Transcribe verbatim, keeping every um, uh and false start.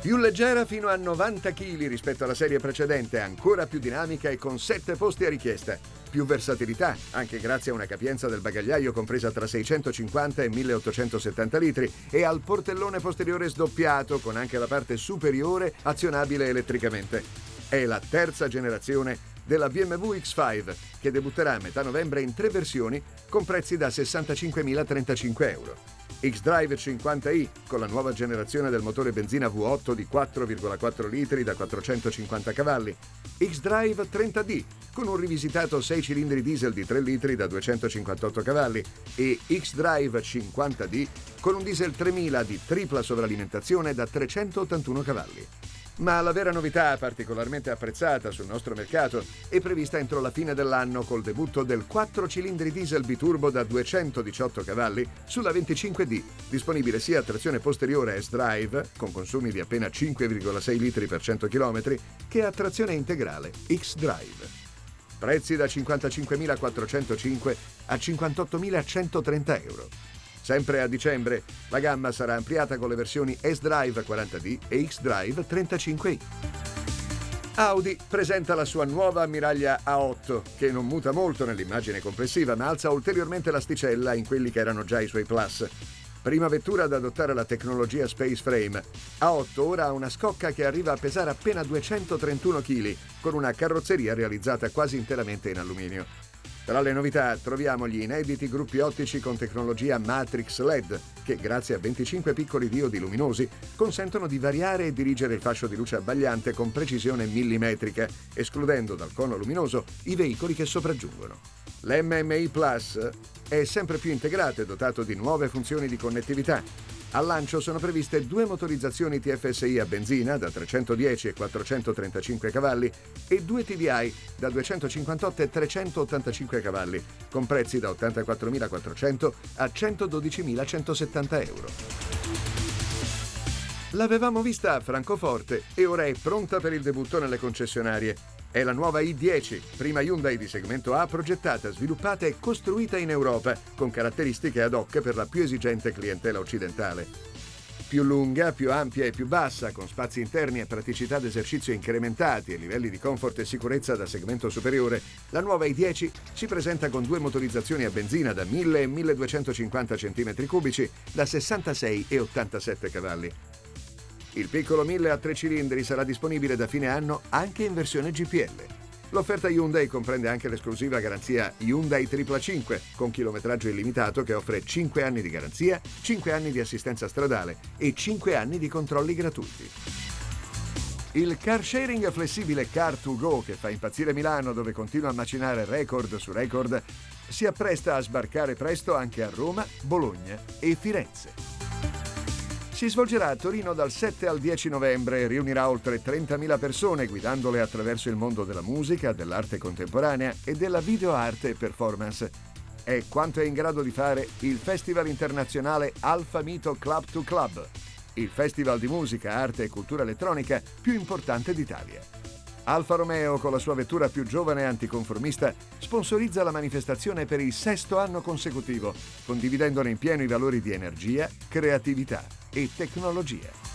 Più leggera fino a novanta chili rispetto alla serie precedente, ancora più dinamica e con sette posti a richiesta. Più versatilità, anche grazie a una capienza del bagagliaio compresa tra seicentocinquanta e milleottocentosettanta litri e al portellone posteriore sdoppiato con anche la parte superiore azionabile elettricamente. È la terza generazione della B M W X cinque che debutterà a metà novembre in tre versioni con prezzi da sessantacinquemilatrentacinque euro. X-Drive cinquanta i con la nuova generazione del motore benzina V otto di quattro virgola quattro litri da quattrocentocinquanta cavalli, X-Drive trenta D con un rivisitato sei cilindri diesel di tre litri da duecentocinquantotto cavalli e X-Drive cinquanta D con un diesel tremila di tripla sovralimentazione da trecentottantuno cavalli. Ma la vera novità particolarmente apprezzata sul nostro mercato è prevista entro la fine dell'anno col debutto del quattro cilindri diesel biturbo da duecentodiciotto cavalli sulla venticinque D, disponibile sia a trazione posteriore S-Drive, con consumi di appena cinque virgola sei litri per cento chilometri, che a trazione integrale X-Drive. Prezzi da cinquantacinquemilaquattrocentocinque a cinquantottomilacentotrenta euro. Sempre a dicembre, la gamma sarà ampliata con le versioni S-Drive quaranta D e X-Drive trentacinque i. Audi presenta la sua nuova ammiraglia A otto, che non muta molto nell'immagine complessiva, ma alza ulteriormente l'asticella in quelli che erano già i suoi Plus. Prima vettura ad adottare la tecnologia Space Frame, A otto ora ha una scocca che arriva a pesare appena duecentotrentuno chili, con una carrozzeria realizzata quasi interamente in alluminio. Tra le novità troviamo gli inediti gruppi ottici con tecnologia Matrix L E D che, grazie a venticinque piccoli diodi luminosi, consentono di variare e dirigere il fascio di luce abbagliante con precisione millimetrica, escludendo dal cono luminoso i veicoli che sopraggiungono. L'M M I Plus è sempre più integrato e dotato di nuove funzioni di connettività. Al lancio sono previste due motorizzazioni T F S I a benzina da trecentodieci e quattrocentotrentacinque cavalli e due T D I da duecentocinquantotto e trecentottantacinque cavalli, con prezzi da ottantaquattromilaquattrocento a centododicimilacentosettanta euro. L'avevamo vista a Francoforte e ora è pronta per il debutto nelle concessionarie. È la nuova i dieci, prima Hyundai di segmento A progettata, sviluppata e costruita in Europa, con caratteristiche ad hoc per la più esigente clientela occidentale. Più lunga, più ampia e più bassa, con spazi interni e praticità d'esercizio incrementati e livelli di comfort e sicurezza da segmento superiore, la nuova i dieci si presenta con due motorizzazioni a benzina da mille e milleduecentocinquanta centimetri cubici da sessantasei e ottantasette cavalli. Il piccolo mille a tre cilindri sarà disponibile da fine anno anche in versione G P L. L'offerta Hyundai comprende anche l'esclusiva garanzia Hyundai Tripla cinque con chilometraggio illimitato che offre cinque anni di garanzia, cinque anni di assistenza stradale e cinque anni di controlli gratuiti. Il car sharing flessibile car to go, che fa impazzire Milano dove continua a macinare record su record, si appresta a sbarcare presto anche a Roma, Bologna e Firenze. Si svolgerà a Torino dal sette al dieci novembre e riunirà oltre trentamila persone guidandole attraverso il mondo della musica, dell'arte contemporanea e della videoarte e performance. È quanto è in grado di fare il Festival internazionale Alfa Mito Club to Club, il festival di musica, arte e cultura elettronica più importante d'Italia. Alfa Romeo, con la sua vettura più giovane e anticonformista, sponsorizza la manifestazione per il sesto anno consecutivo, condividendone in pieno i valori di energia, creatività e tecnologia.